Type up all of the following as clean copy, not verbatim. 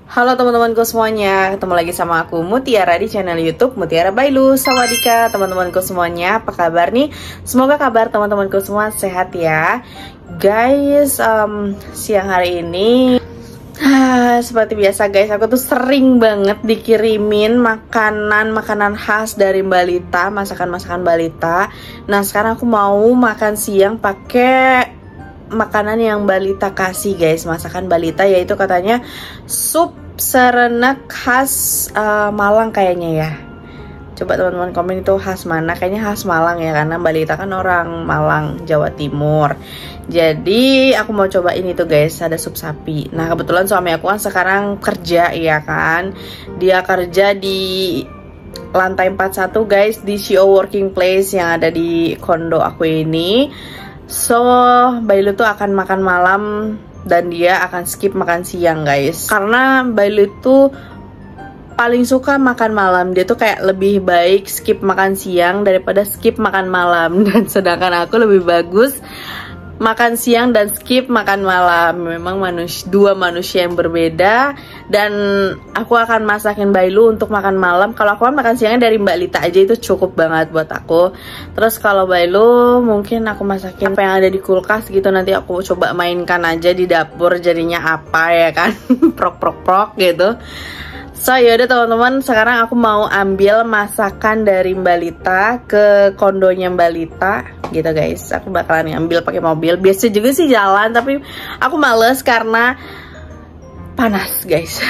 Halo teman-temanku semuanya, ketemu lagi sama aku Mutiara di channel YouTube Mutiara Bailu. Sawadika teman-temanku semuanya, apa kabar nih? Semoga kabar teman-temanku semua sehat ya. Guys, siang hari ini seperti biasa guys, aku tuh sering banget dikirimin makanan khas dari Mbak Lita, masakan-masakan Mbak Lita. Nah sekarang aku mau makan siang pakai makanan yang Mbak Lita kasih guys, masakan Mbak Lita, yaitu katanya sup serenak khas Malang kayaknya ya. Coba teman-teman komen itu khas mana, kayaknya khas Malang ya, karena Mbak Lita kan orang Malang, Jawa Timur. Jadi aku mau coba ini tuh guys, ada sup sapi. Nah kebetulan suami aku kan sekarang kerja ya kan, dia kerja di lantai 41 guys, di CO Working Place yang ada di kondo aku ini. So, Bailu tuh akan makan malam dan dia akan skip makan siang guys. Karena Bailu tuh paling suka makan malam. Dia tuh kayak lebih baik skip makan siang daripada skip makan malam. Dan sedangkan aku lebih bagus makan siang dan skip makan malam. Memang dua manusia yang berbeda. Dan aku akan masakin Bailu untuk makan malam. Kalau aku kan makan siangnya dari Mbak Lita aja, itu cukup banget buat aku. Terus kalau Bailu mungkin aku masakin apa yang ada di kulkas gitu. Nanti aku coba mainkan aja di dapur jadinya apa ya kan. Prok gitu. So yaudah teman-teman, sekarang aku mau ambil masakan dari Mbak Lita ke kondonya Mbak Lita gitu guys. Aku bakalan ngambil pakai mobil. Biasa juga sih jalan, tapi aku males karena panas guys.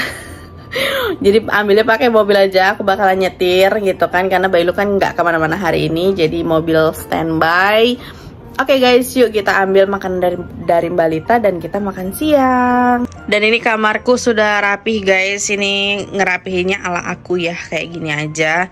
Jadi ambilnya pakai mobil aja. Aku bakalan nyetir gitu kan, karena Bailu kan nggak kemana-mana hari ini, jadi mobil standby. Oke guys, yuk kita ambil makanan dari Mbak Lita dan kita makan siang. Dan ini kamarku sudah rapih guys. Ini ngerapihinnya ala aku ya, kayak gini aja.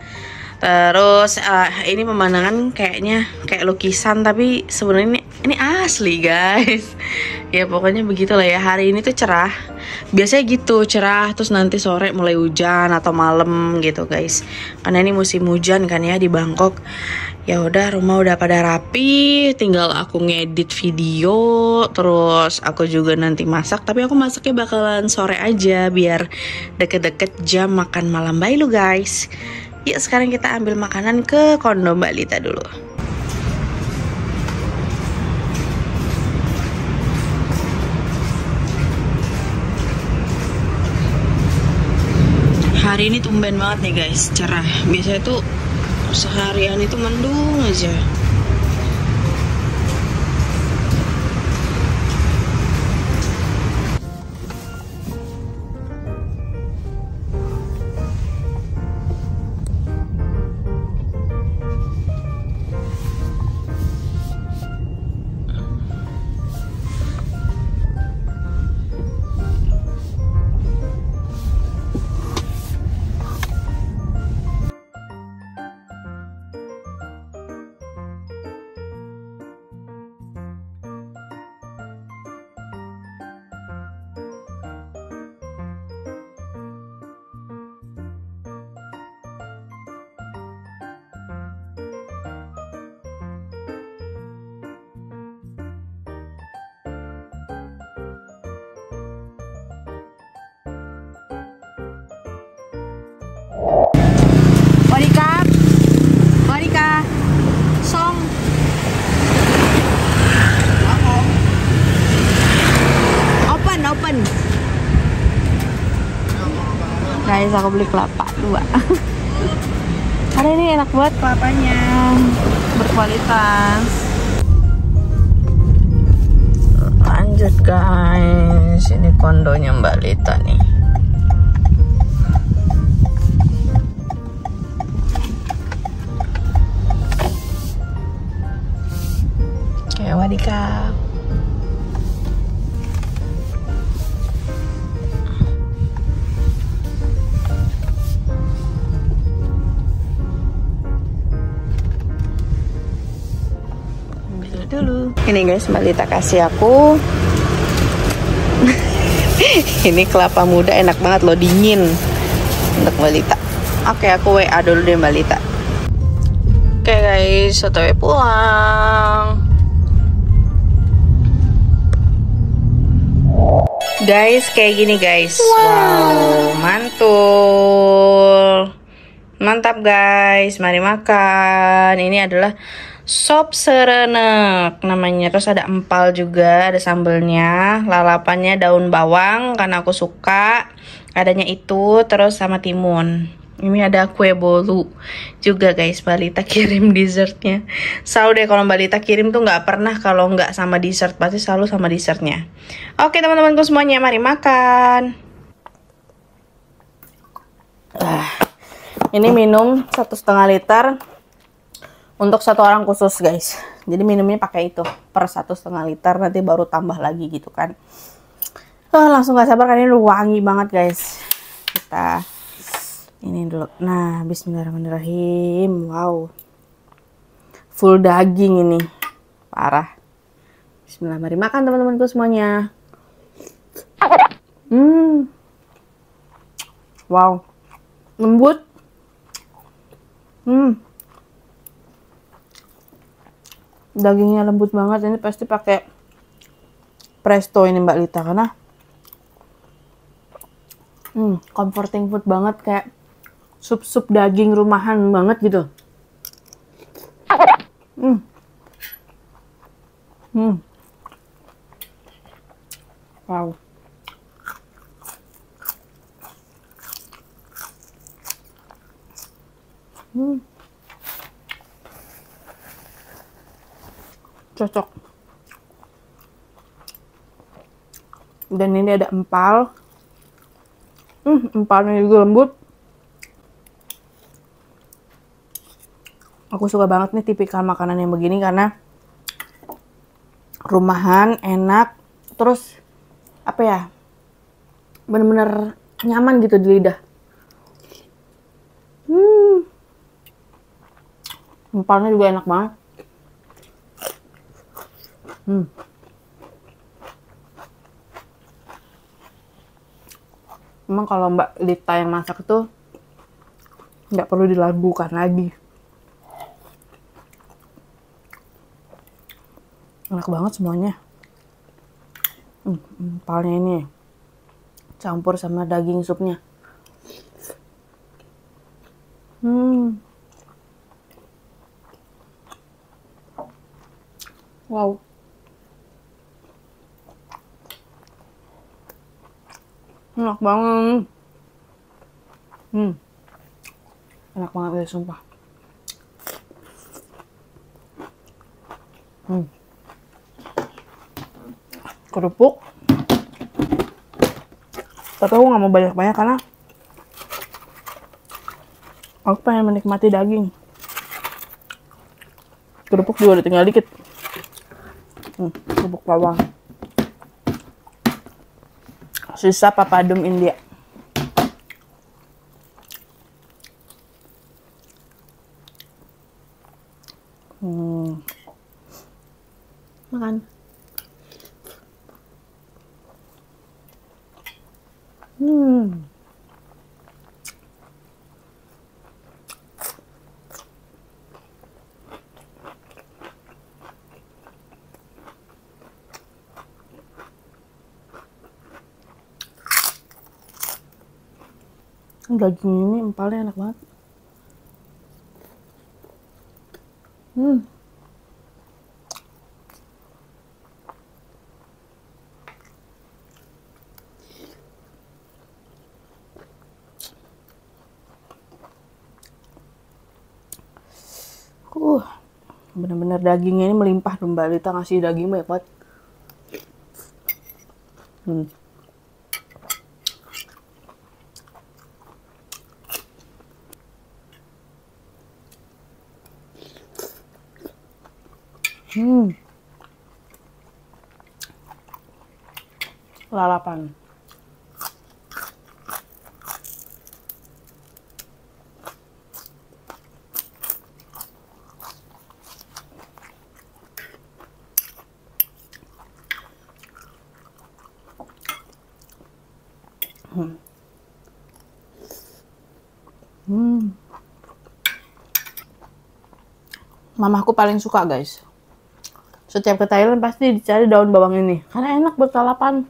Terus ini pemandangan kayaknya kayak lukisan, tapi sebenarnya ini asli guys. Ya pokoknya begitulah ya. Hari ini tuh cerah. Biasanya gitu, cerah terus nanti sore mulai hujan atau malam gitu guys. Karena ini musim hujan kan ya di Bangkok. Ya udah, rumah udah pada rapi, tinggal aku ngedit video, terus aku juga nanti masak. Tapi aku masaknya bakalan sore aja biar deket-deket jam makan malam Bailu guys. Yuk sekarang kita ambil makanan ke kondo Mbak Lita dulu. Hari ini tumben banget nih guys, cerah. Biasanya tuh seharian itu mendung aja. Wadika, song. Open. Guys, aku beli kelapa 2. Hari ini enak banget kelapanya, berkualitas. Lanjut guys, ini kondonya Mbak Lita nih. Wadika. Ambil dulu. Ini guys, Mbak Lita kasih aku. Ini kelapa muda enak banget loh, dingin untuk Mbak Lita. Oke, aku WA dulu deh Mbak Lita. Oke guys, OTW pulang. Guys, kayak gini guys. Wow. mantap guys, mari makan. Ini adalah sop serenek namanya. Terus ada empal juga, ada sambelnya, lalapannya daun bawang karena aku suka. Adanya itu, terus sama timun. Ini ada kue bolu juga guys, Balita kirim dessertnya. Selalu deh kalau Balita kirim tuh nggak pernah kalau nggak sama dessert, pasti selalu sama dessertnya. Oke teman-temanku semuanya, mari makan. Ini minum 1,5 liter untuk 1 orang khusus guys. Jadi minumnya pakai itu per 1,5 liter, nanti baru tambah lagi gitu kan. Langsung gak sabar karena ini wangi banget guys. Kita ini dulu. Nah, bismillahirrahmanirrahim. Wow, full daging ini, parah. Bismillah, mari makan teman-temanku semuanya. Wow, lembut. Dagingnya lembut banget. Ini pasti pakai presto ini Mbak Lita, karena comforting food banget, kayak sup-sup daging rumahan banget gitu. Wow. Cocok. Dan ini ada empal. Empalnya juga lembut. Aku suka banget nih tipikal makanan yang begini karena rumahan, enak, terus apa ya, bener-bener nyaman gitu di lidah. Empalnya juga enak banget. Emang kalau Mbak Lita yang masak itu nggak perlu dilabuhkan lagi. Enak banget semuanya. Empalnya ini campur sama daging supnya. Wow. Enak banget. Enak banget ya, sumpah. Kerupuk. Tapi aku nggak mau banyak-banyak karena aku pengen menikmati daging. Kerupuk juga udah tinggal dikit. Kerupuk bawang. Sisa papadum India. Makan. Daging ini empalnya enak banget. Bener-bener dagingnya ini melimpah tuh, Mbak Lita ngasih daging banyak banget. Lalapan. Mamaku paling suka guys. Setiap ke Thailand pasti dicari daun bawang ini karena enak buat lalapan.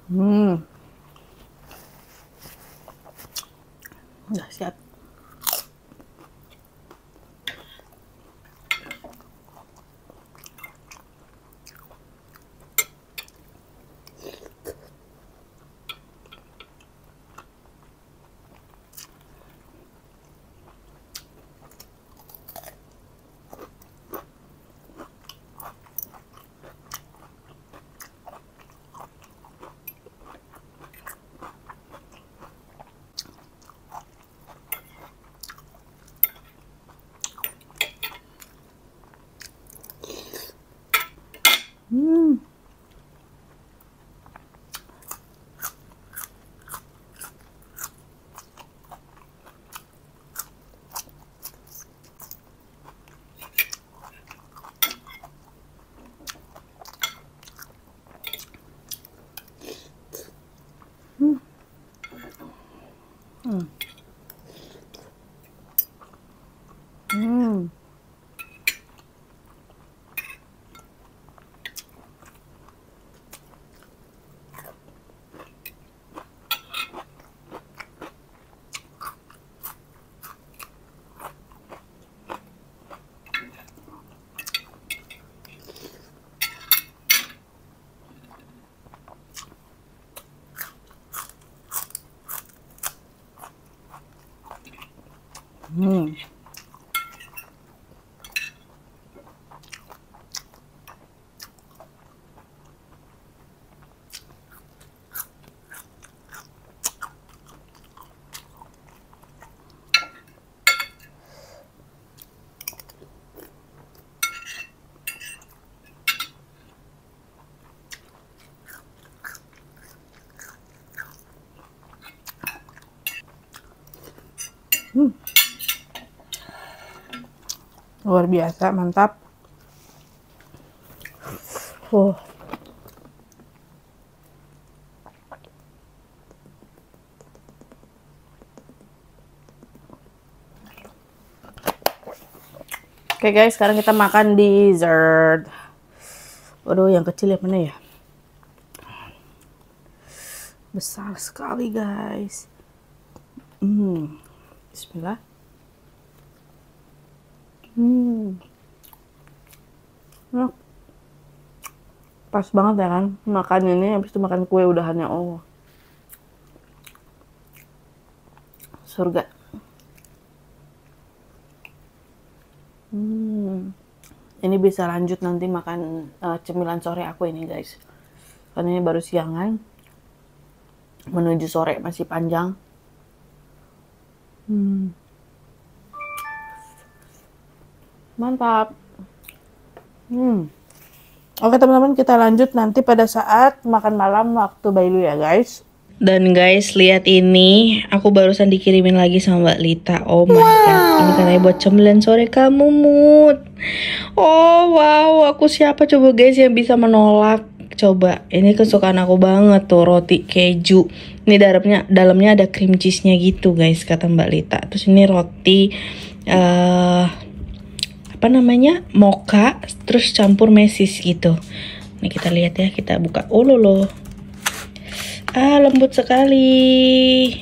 Udah siap. Luar biasa, mantap. Oke guys, sekarang kita makan dessert. Waduh, yang kecil yang mana ya? Besar sekali guys. Bismillah. Pas banget ya kan makan ini, habis itu makan kue udahannya. Oh, surga. Ini bisa lanjut nanti makan cemilan sore aku ini guys, karena ini baru siangan, menuju sore masih panjang. Mantap. Oke teman-teman, kita lanjut nanti pada saat makan malam waktu Bailu ya guys. Dan guys, lihat ini, aku barusan dikirimin lagi sama Mbak Lita. Oh my god, ini katanya buat cemilan sore kamu, Mut. Oh wow, aku siapa coba guys yang bisa menolak? Coba, ini kesukaan aku banget tuh, roti keju. Ini dalamnya ada cream cheese-nya gitu guys, kata Mbak Lita. Terus ini roti apa namanya, mocha, terus campur mesis gitu. Nih kita lihat ya, kita buka. Oh lolo, lembut sekali.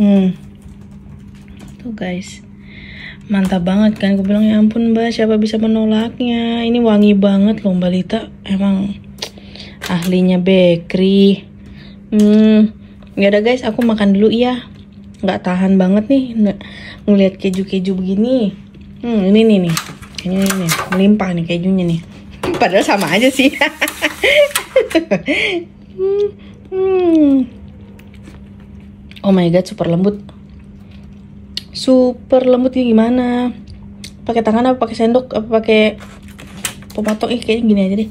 Tuh guys, mantap banget kan. Aku bilang ya ampun Mbak, siapa bisa menolaknya. Ini wangi banget loh Mbak Lita, emang ahlinya bakery. Ya udah guys, aku makan dulu ya. Nggak tahan banget nih ngelihat keju-keju begini. Ini nih. Kayaknya ini melimpah nih kejunya nih. Padahal sama aja sih. Oh my god, super lembut. Super lembutnya gimana? Pakai tangan apa pakai sendok apa pakai pemotong? Kayaknya gini aja deh.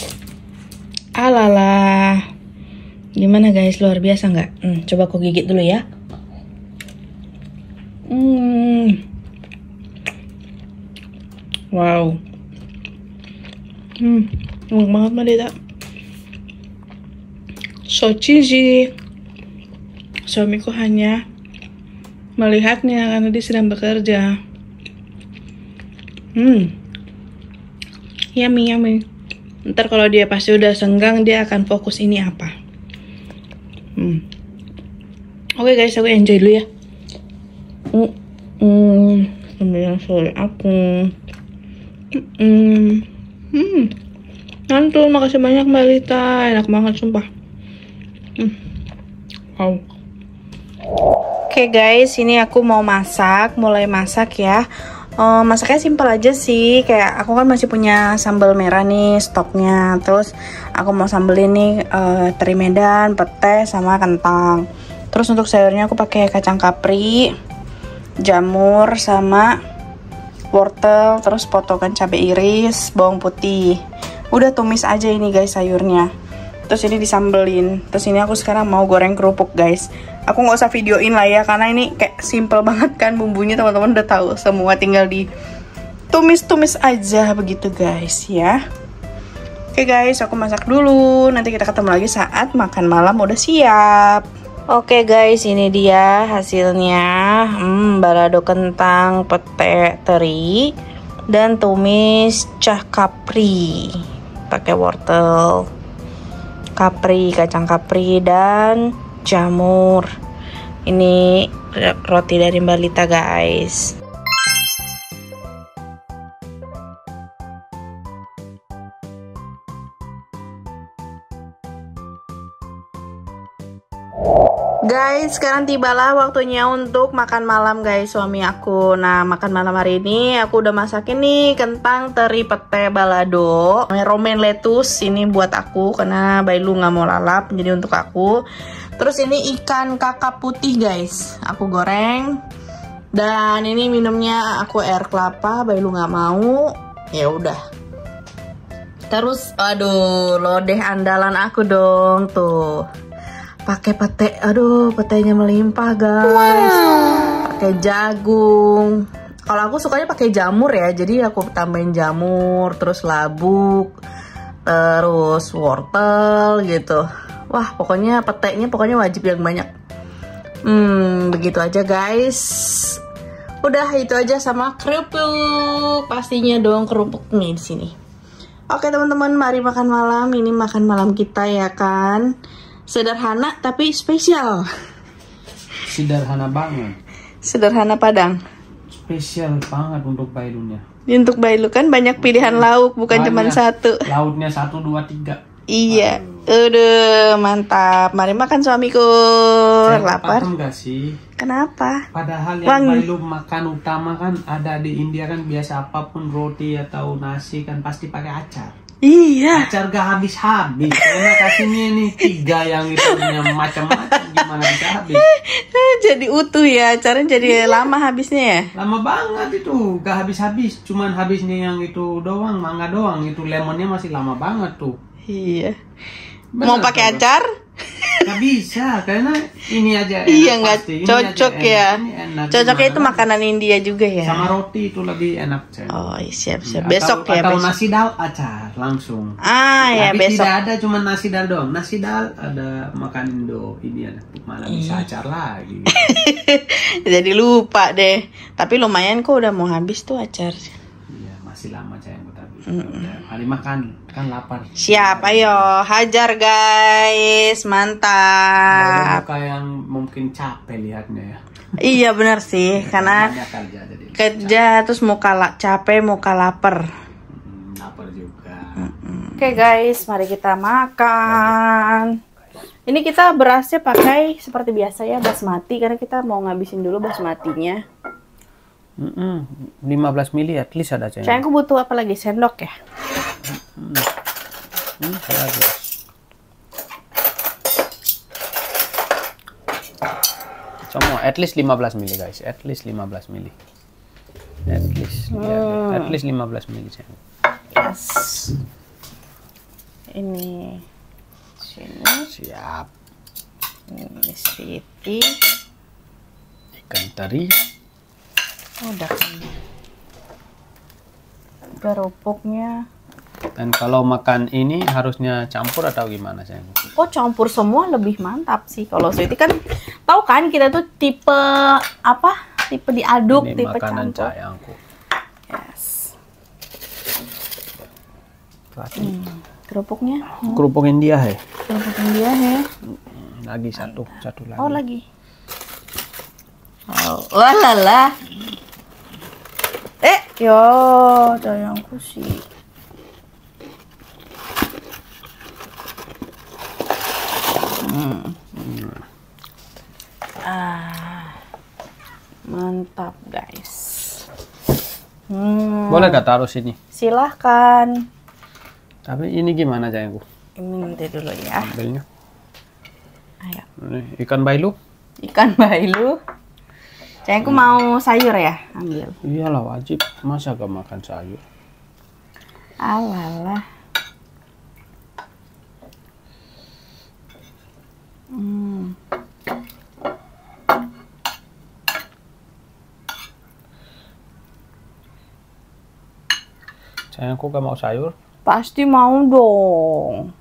Alalah. Gimana guys, luar biasa nggak? Coba aku gigit dulu ya. Wow. Enak banget Mbak Lita. So cheesy. Suamiku hanya melihatnya karena dia sedang bekerja. Yummy. Ntar kalau dia pasti udah senggang, dia akan fokus ini apa. Oke guys, aku enjoy dulu ya. Sambil sore aku. Mantul, makasih banyak Mbak Lita. Enak banget sumpah. Wow. Oke guys, ini aku mau mulai masak ya. Masaknya simpel aja sih, kayak aku kan masih punya sambal merah nih stoknya. Terus aku mau sambelin nih teri Medan, pete, sama kentang. Terus untuk sayurnya aku pakai kacang kapri, jamur, sama wortel. Terus potongan cabai iris, bawang putih. Udah tumis aja ini guys sayurnya. Terus ini disambelin. Terus ini aku sekarang mau goreng kerupuk guys. Aku nggak usah videoin lah ya, karena ini kayak simple banget kan bumbunya, teman-teman udah tahu semua, tinggal di tumis aja begitu guys ya. Oke guys, aku masak dulu, nanti kita ketemu lagi saat makan malam udah siap. Oke guys, ini dia hasilnya. Balado kentang, pete, teri, dan tumis cah kapri pakai wortel, kapri, kacang kapri, dan jamur. Ini roti dari Mbak Lita guys. Guys, sekarang tibalah waktunya untuk makan malam guys, suami aku. Nah, makan malam hari ini aku udah masakin nih kentang, teri, pete, balado, romaine lettuce. Ini buat aku karena Bailu nggak mau lalap, jadi untuk aku. Terus ini ikan kakap putih guys, aku goreng. Dan ini minumnya aku air kelapa, Bailu nggak mau. Ya udah. Terus, aduh, lodeh andalan aku dong tuh. Pakai pete, aduh petenya melimpah guys. Pakai jagung. Kalau aku sukanya pakai jamur ya, jadi aku tambahin jamur, terus labuk, terus wortel gitu. Wah, pokoknya petenya wajib yang banyak. Begitu aja guys. Udah itu aja sama kerupuk. Pastinya dong kerupuk nih di sini. Oke teman-teman, mari makan malam. Ini makan malam kita ya kan. Sederhana tapi spesial. Sederhana banget. Sederhana Padang. Spesial banget untuk Bailunya. Untuk Bailu kan banyak pilihan lauk, bukan cuma satu. Lauknya 1, 2, 3. Iya. Udah mantap. Mari makan suamiku. Lapar. Enggak sih? Kenapa? Padahal yang Bailu makan utama kan ada di India kan, biasa apapun roti atau nasi kan pasti pakai acar. Iya. Acar gak habis-habis. Karena kasihnya ini 3 yang itu macam-macam, gimana bisa habis? Jadi utuh ya, acaranya jadi lama habisnya ya. Lama banget itu, gak habis-habis. Cuman habisnya yang itu doang, mangga doang. Itu lemonnya masih lama banget tuh. Iya. Mau pakai acar? Gak bisa, karena ini aja enak. Iya, nggak cocok ya. Cocoknya itu kan? Makanan India juga ya. Sama roti itu lebih enak. Oh siap-siap. Besok ya. Atau besok. nasi dal acar langsung. Ya tapi besok. tidak ada cuma nasi dal doang. Nasi dal ada makan Indo, ini ada malah bisa acar lagi. Jadi lupa deh. Tapi lumayan kok, udah mau habis tuh acar. Iya, masih lama sayang. Mari makan, kan lapar. Siap, ayo hajar guys, mantap. Muka yang mungkin capek lihatnya ya. Iya benar sih, karena kerja terus muka capek, muka lapar. Lapar juga. Oke guys, mari kita makan. Ini kita berasnya pakai seperti biasa ya, basmati, karena kita mau ngabisin dulu basmatinya. 15 mili at least ada cahaya. Sayangku butuh apa lagi? Sendok ya? Semua at least 15 mili guys, at least 15 mili. At least 15 mili sayang. Yes. Ini sini. Siap. Ini siti. Ikan teri. Udah kan. Kerupuknya. Dan kalau makan ini harusnya campur atau gimana sayang? Oh campur semua lebih mantap sih. Kalau sweetie kan tahu kan kita tuh tipe apa? Tipe diaduk, ini tipe makanan campur. sayangku. Yes. Kerupuknya. Kerupuk India he. Kerupuk India he. Lagi satu lagi. Oh lagi. Oh, walala. Ya, sayangku sih. Mantap guys. Boleh gak taruh sini? Silahkan. Tapi ini gimana sayangku? Ini nanti dulu ya. Ambilnya. Ayo. Ini ikan bailu. Ikan bailu. Sayangku mau sayur ya, ambil. Iyalah wajib. Masa gak makan sayur? Alalah. Sayangku gak mau sayur. Pasti mau dong.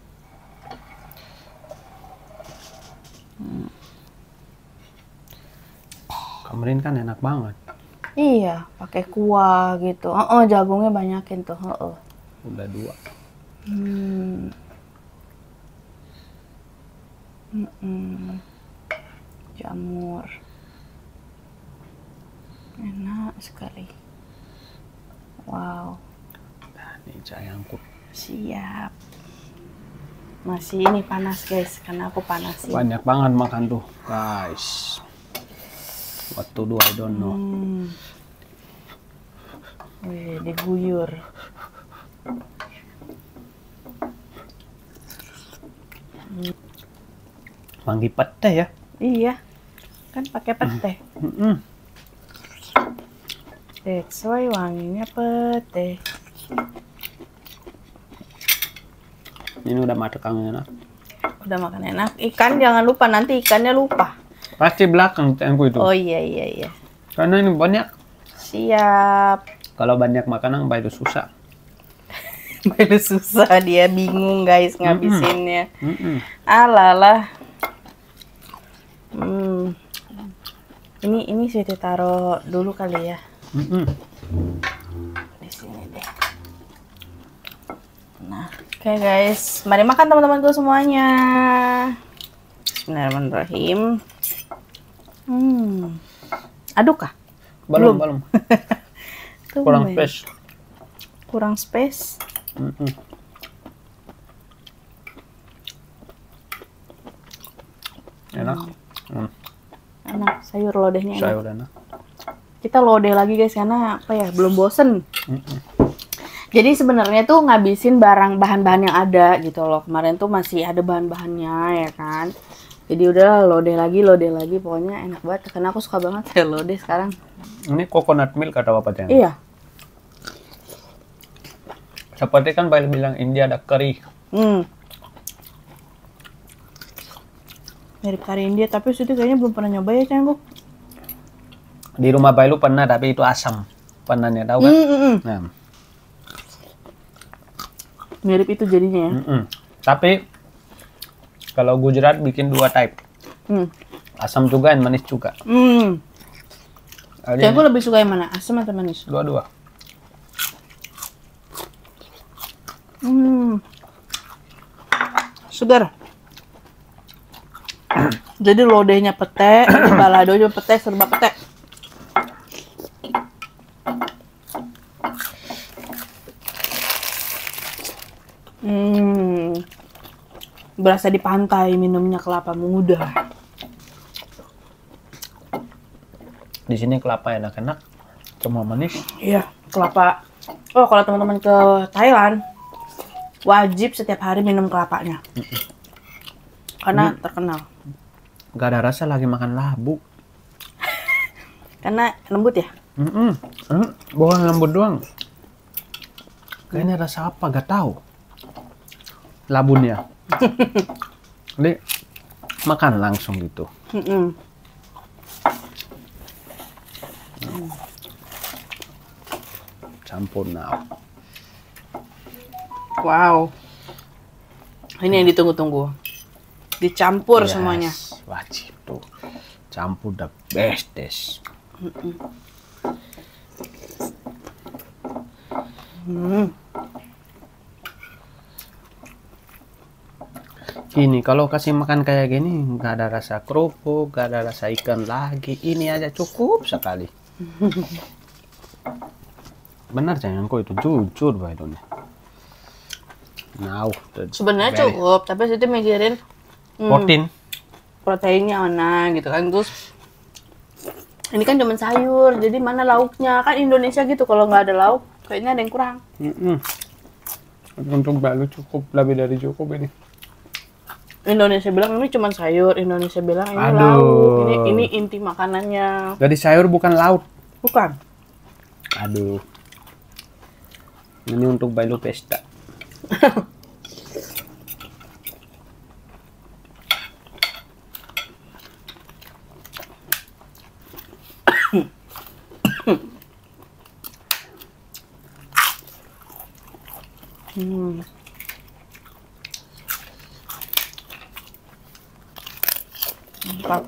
Kemarin kan enak banget. Iya, pakai kuah gitu. Jagungnya banyakin tuh. Udah 2. Jamur. Enak sekali. Wow. Nah, ini sayangku. Siap. Masih ini panas guys, karena aku panasin. Banyak banget makan tuh, guys. What to do, I don't know. Wih, diguyur. Wangi pete ya? Iya, kan pakai pete. That's why wanginya pete. Ini udah matang enak. Udah makan enak. Ikan jangan lupa, nanti ikannya lupa. Pasti belakang sayangku itu. Oh iya. Karena ini banyak. Siap. Kalau banyak makanan itu susah. Bailu susah, dia bingung guys ngabisinnya. Alalah. Ini Siti taruh dulu kali ya. Di sini deh. Nah, oke guys, mari makan teman-temanku semuanya. Bismillahirrahmanirrahim. Aduk kah? Belum. Kurang Tumben. space. Kurang space. Enak. Enak, sayur lodehnya enak. Sayur enak. Kita lodeh lagi guys, karena apa ya, belum bosen. Jadi sebenarnya tuh ngabisin bahan-bahan yang ada gitu loh. Kemarin tuh masih ada bahan-bahannya ya kan. Jadi udah lodeh lagi, pokoknya enak banget. Karena aku suka banget ya lodeh sekarang. Ini coconut milk atau apa sayang? Iya. Seperti kan Bail bilang India ada curry. Mirip kari India, tapi Siti kayaknya belum pernah nyoba ya sayangku. Di rumah Bailu pernah, tapi itu asam. Pernahnya tahu kan? Nah. Mirip itu jadinya ya. Tapi kalau Gujarat bikin 2 type. Asam juga dan manis juga. Sayangku lebih suka yang mana? Asam atau manis? Dua-dua. Segar. Jadi lodehnya pete, balado juga pete, serba pete. Berasa di pantai minumnya kelapa muda. Di sini kelapa enak-enak, cuma manis. Iya, kelapa. Oh, kalau teman-teman ke Thailand, wajib setiap hari minum kelapanya. Karena terkenal. Gak ada rasa lagi makan labu. Karena lembut ya? Bukan lembut doang. Kayaknya rasa apa, gak tahu. Labunya. Jadi makan langsung gitu. Campur now. Wow. Ini yang ditunggu-tunggu. Dicampur Yes, semuanya. Wajib tuh. Campur the best des. Ini kalau kasih makan kayak gini nggak ada rasa kerupuk, nggak ada rasa ikan lagi. Ini aja cukup sekali. Benar sayangku itu jujur Bailunya. Nah, Sebenarnya cukup, tapi Siti mikirin proteinnya mana gitu kan. Terus ini kan cuma sayur, jadi mana lauknya? Kan Indonesia gitu, kalau nggak ada lauk kayaknya ada yang kurang. Untuk Bailu cukup, lebih dari cukup ini. Indonesia bilang ini cuma sayur, Indonesia bilang ini lauk, ini inti makanannya. Jadi sayur bukan laut. Bukan. Aduh. Ini untuk Bailu pesta. Mantap.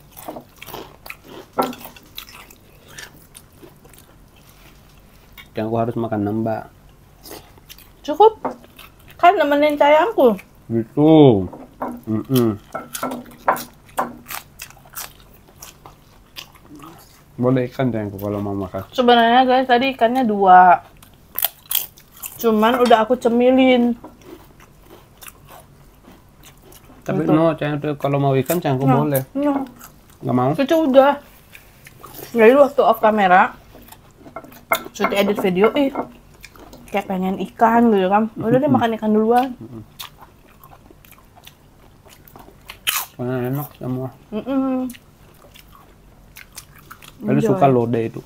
Yang aku harus makan nambah. Cukup. Kan nemenin sayangku. Gitu. Boleh ikan sayangku kalau mau makan. Sebenarnya guys, tadi ikannya 2. Cuman udah aku cemilin. Tapi no, sayangku kalau mau ikan sayangku boleh. Nggak mau? Itu udah. Jadi waktu off kamera, Suti edit video, kayak pengen ikan gitu kan. Udah deh makan ikan duluan. Karena enak semua. Lalu Enjoy. suka lodeh itu.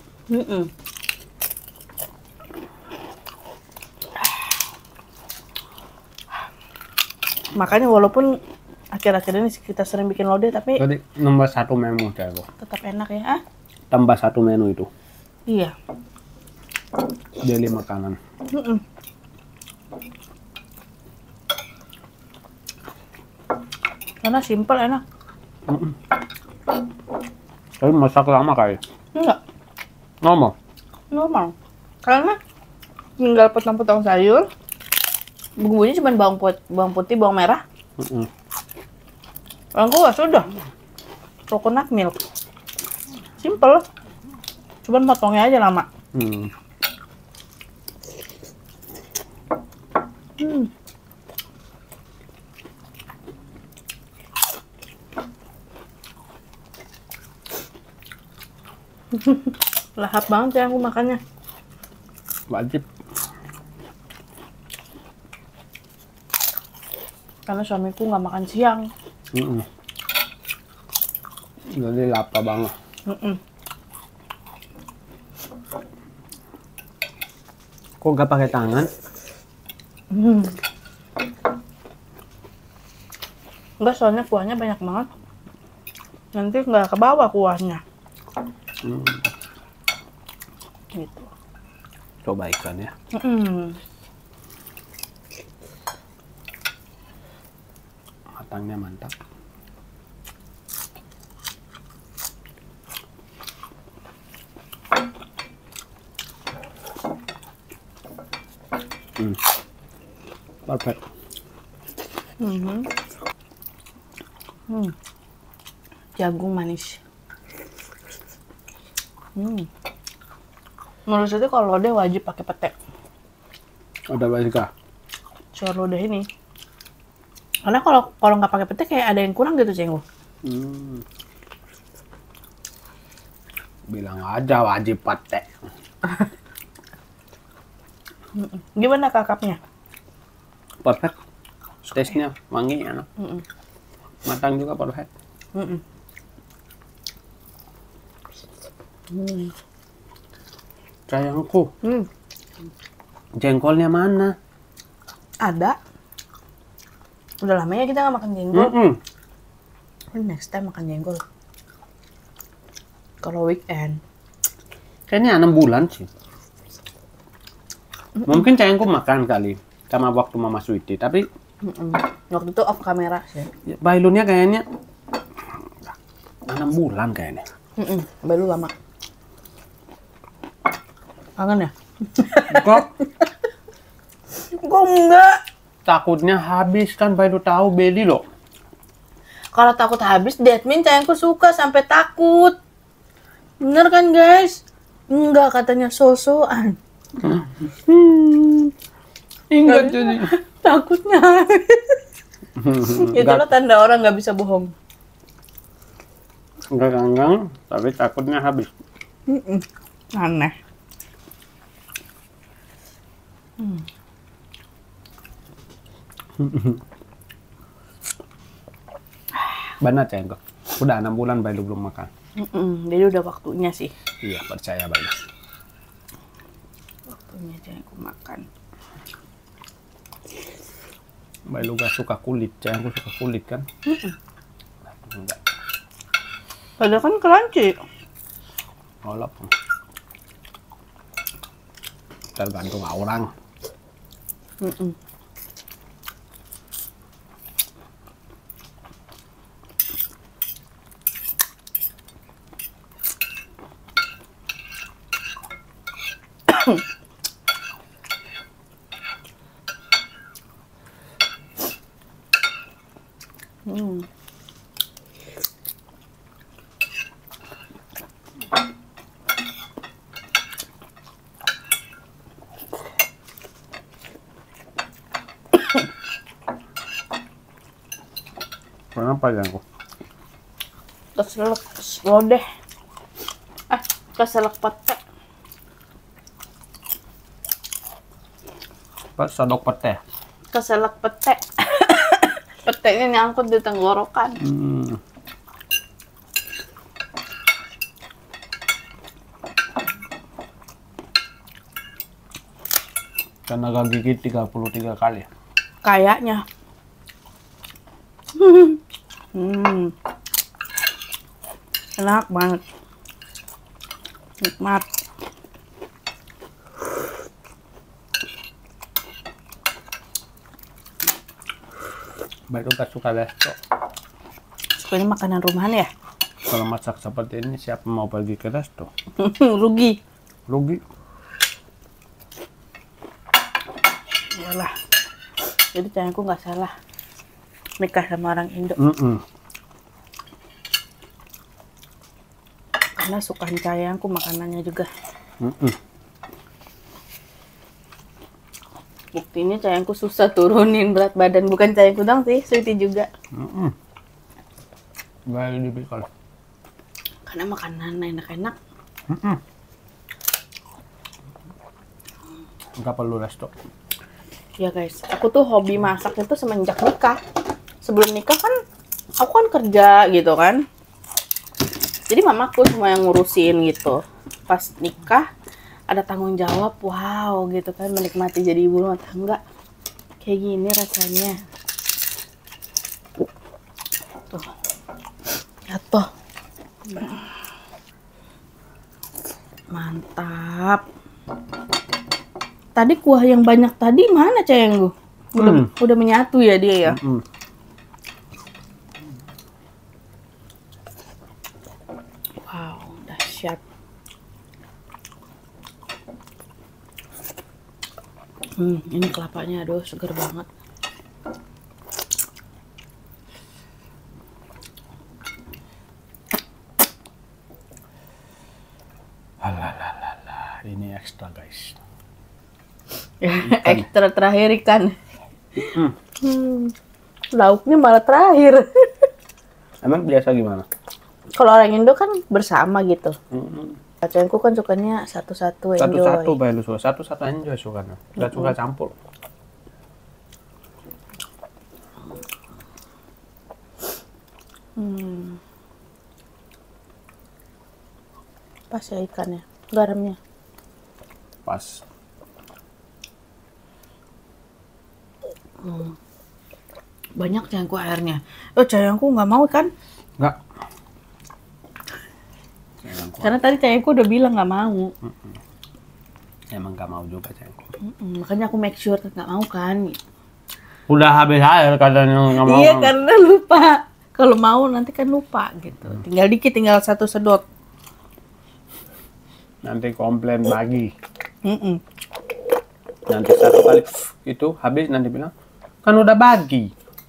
Makanya walaupun akhir-akhir ini kita sering bikin lodeh, tapi Jadi nambah 1 menu sayangku. tetap enak ya. Tambah 1 menu itu. Iya. Daily makanan. Karena simple enak. Tapi masak lama kali. Enggak, Normal. karena tinggal potong-potong sayur, bumbunya cuma bawang putih, bawang merah, lengkuas sudah. Coconut milk, simple. Cuman potongnya aja lama. Lahap banget ya aku makannya. Wajib. Karena suamiku nggak makan siang. Jadi lapar banget. Kok nggak pakai tangan? Enggak, soalnya kuahnya banyak banget. Nanti nggak ke bawah kuahnya. Gitu. Coba ikan ya. Matangnya mantap. Perfect. Jagung manis. Menurut saya kalau lodeh wajib pakai pete. Ada banyak kah? Sayur lodeh ini. Karena kalau nggak pakai pete kayak ada yang kurang gitu, Cenggu. Bilang aja wajib pete. Gimana kakapnya? Perfect. Taste-nya wangi enak. Matang juga perfect. Sayangku, jengkolnya mana? Ada. Udah lama ya kita nggak makan jengkol. Next time makan jengkol. Kalau weekend. Kayaknya 6 bulan sih. Mungkin sayangku makan kali sama waktu Mama Sweetie, tapi Waktu itu off kamera sih. Bailunya kayaknya 6 bulan kayaknya. Baru lama. Kangen ya? Kok Kok enggak? takutnya habis kan, Bailu tahu beli loh. Kalau takut habis, that means sayangku suka sampai takut. Bener kan guys? Enggak, katanya so-soan. Ingat jadi. Takutnya habis. Itulah tanda orang nggak bisa bohong. Enggak ganggang, tapi takutnya habis. Aneh. Benar sayangku. Udah 6 bulan Bailu belum makan. Jadi udah waktunya sih. Iya, percaya Bailu. Waktunya sayangku makan. Bailu gak suka kulit, sayangku suka kulit kan? Enggak. Padahal kan crunchy. Walaupun tergantung orang. Kenapa sayangku? Keselak lodeh. Keselak pete. Pak sodok pete. Keselak pete. Petenya nyangkut di tenggorokan. Karena gak gigit 33 kali. Kayaknya. Enak banget. Nikmat. Baru gak suka resto. Sukanya makanan rumahan ya? Kalau masak seperti ini siapa mau pergi ke resto? Rugi. Rugi. Iyalah. Jadi sayangku nggak salah nikah sama orang Indo. Karena suka sayangku makanannya juga. Buktinya sayangku susah turunin berat badan. Bukan sayangku dong sih, Sweety juga. Baru dipikul. Karena makanan enak-enak. Nggak perlu resto. Ya guys, aku tuh hobi masak itu semenjak nikah. Sebelum nikah kan, aku kan kerja gitu kan. Jadi mamaku semua yang ngurusin gitu. Pas nikah, ada tanggung jawab, wow gitu kan. Menikmati jadi ibu rumah tangga. Kayak gini rasanya. Tuh. Jatuh. Mantap. Tadi kuah yang banyak tadi mana sayangku? Udah menyatu ya dia ya. Wow, dahsyat. Ini kelapanya aduh seger banget. Alah, ini ekstra guys. Ekstra terakhir ikan. Lauknya malah terakhir. Emang biasa gimana? Kalau orang Indo kan bersama gitu. Sayangku kan sukanya satu-satu enjoy. Satu-satu Bailu suka, satu-satu enjoy sukanya. Gak suka campur. Pas ya ikannya, garamnya. Pas. Banyak sayangku airnya. Sayangku nggak mau kan? Nggak. Karena tadi sayangku udah bilang nggak mau. Emang nggak mau juga sayangku. Makanya aku make sure nggak mau kan. Udah habis air katanya nggak mau. Iya karena lupa. Kalau mau nanti kan lupa gitu. Tinggal dikit, tinggal satu sedot. Nanti komplain bagi. Nanti satu kali itu habis nanti bilang Kan udah bagi.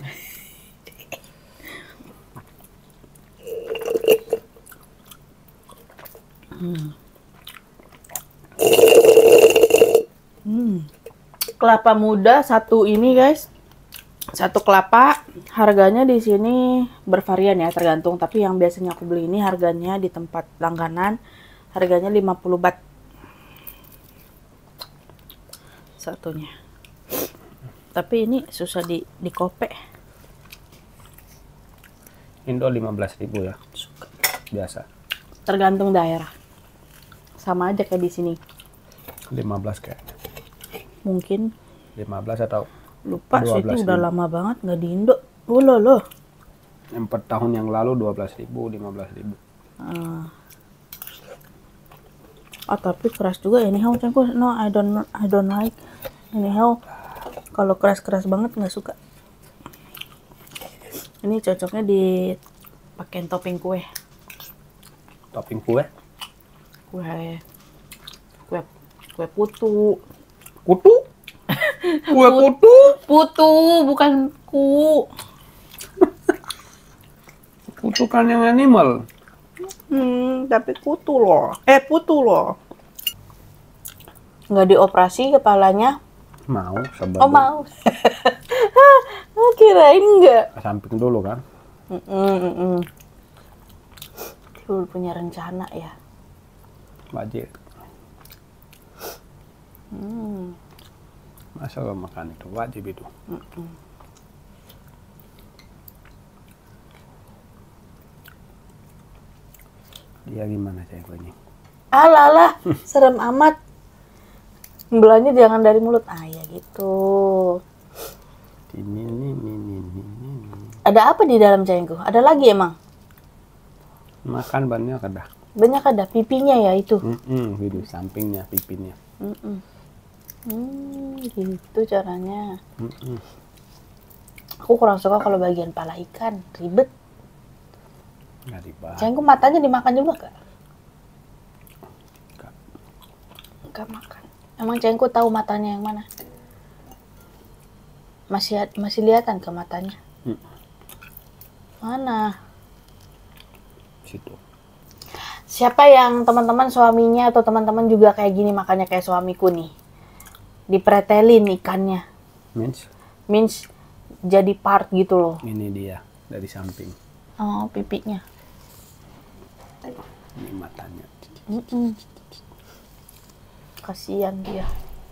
Kelapa muda satu ini guys. Satu kelapa harganya di sini bervarian ya, tergantung, tapi yang biasanya aku beli ini harganya di tempat langganan harganya 50 baht satunya. Tapi ini susah di kope. Indo 15.000 ya. Suka. Biasa. Tergantung daerah. Sama aja kayak di sini. 15 kayaknya. Mungkin 15 atau lupa sih, itu 12.000. udah lama banget nggak di Indo. Loh. 4 tahun yang lalu 12.000, 15.000. Tapi keras juga anyhow Cengku. No, I don't like anyhow. Kalau keras banget nggak suka. Ini cocoknya dipakein topping kue. Topping kue? Kue putu. Kutu? Kue kutu? Putu bukan ku. Kutu kan yang animal. Tapi putu loh. Putu loh. Nggak dioperasi kepalanya? Mau, sabar. Oh, mau. Kirain enggak. Samping dulu kan. Lu punya rencana ya. Wajib. Masa lo makan itu wajib itu. Dia gimana saya ini? Alah, serem amat. Belanja jangan dari mulut. Ya gitu. Ini. Ada apa di dalam cengku? Ada lagi emang? Makan banyak ada. Banyak ada pipinya ya itu. Gitu sampingnya pipinya. Gitu caranya. Aku kurang suka kalau bagian pala ikan, ribet. Nggak dibahas. Cengku matanya dimakan juga gak? Enggak makan. Emang Cengku tahu matanya yang mana? Masih lihatan ke matanya? Mana? Situ. Siapa yang teman-teman suaminya atau teman-teman juga kayak gini makannya kayak suamiku nih? Dipretelin ikannya. Means jadi part gitu loh. Ini dia dari samping. Oh, pipinya. Ini matanya. Kasihan dia.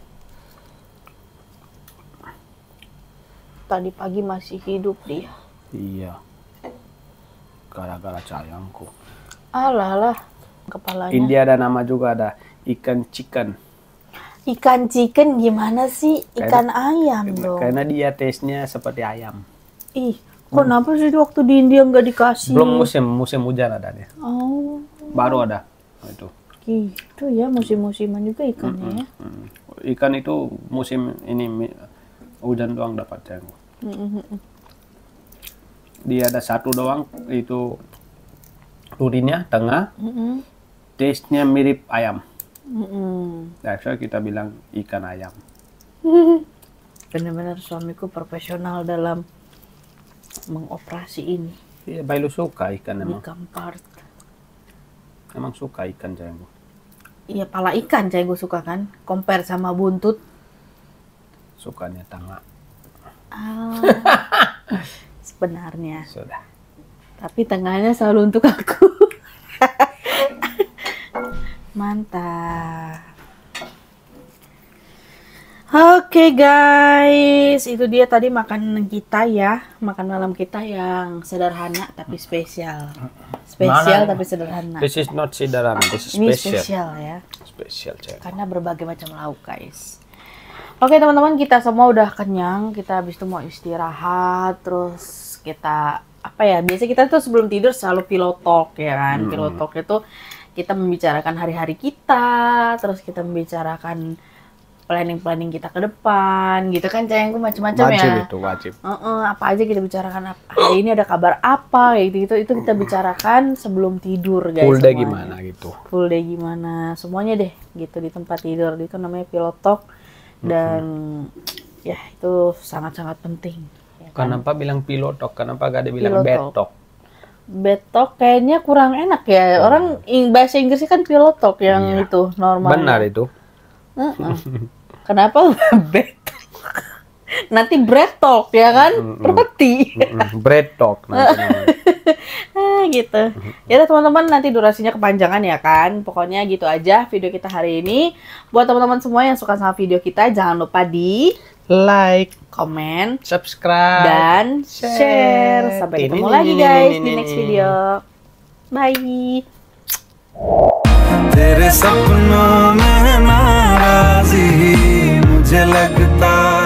Tadi pagi masih hidup dia. Iya. Gara-gara sayangku. Alah, kepalanya. India ada nama juga, ada ikan chicken. Ikan chicken gimana sih? Ikan ayam dong. Karena dia taste-nya seperti ayam. Ih, kenapa sih waktu di India nggak dikasih? Belum musim hujan ada dia. Oh. Baru ada itu. Gitu ya, musim-musiman juga ikannya ya. Ikan itu musim ini hujan doang dapat cengku. Dia ada satu doang, itu durinya tengah, taste-nya mirip ayam. Nah, so kita bilang ikan ayam. Benar-benar suamiku profesional dalam mengoperasi ini. Iya, Bailu suka ikan emang. Ikan part. Emang suka ikan cengku. Iya, pala ikan saya gue suka kan. Compare sama buntut. Sukanya tengah. Sebenarnya. Sudah. Tapi tengahnya selalu untuk aku. Mantap. Oke guys, itu dia tadi makanan kita ya. Makan malam kita yang sederhana tapi spesial. Spesial tapi sederhana. This is not sederhana, this is Ini special. spesial ya. Spesial cengku. Karena berbagai macam lauk guys. Oke teman-teman, kita semua udah kenyang. Kita habis itu mau istirahat. Terus kita apa ya? Biasanya kita tuh sebelum tidur selalu pillow talk ya kan. Pillow talk itu kita membicarakan hari-hari kita. Terus kita membicarakan planning kita ke depan gitu kan, Cengku, macam-macam ya. Wajib itu, wajib. Apa aja kita bicarakan, hari ini ada kabar apa gitu, itu kita bicarakan sebelum tidur guys. Full day semuanya. gimana gitu. Full day gimana, semuanya deh gitu di tempat tidur, itu namanya pillow talk. Dan Ya itu sangat-sangat penting. Ya kan? Kenapa bilang pillow talk? Kenapa gak ada bilang bed talk? Bed talk kayaknya kurang enak ya. Orang bahasa Inggrisnya kan pillow talk yang itu normal. Benar itu. Kenapa bed talk? Nanti bread talk ya kan? Roti. Bread talk nanti. Gitu. Ya teman-teman, nanti durasinya kepanjangan ya kan. Pokoknya gitu aja video kita hari ini. Buat teman-teman semua yang suka sama video kita, jangan lupa di like, komen, subscribe, dan share. Sampai ketemu lagi guys di next video. Bye. तेरे सपनों में नाराज़ी मुझे लगता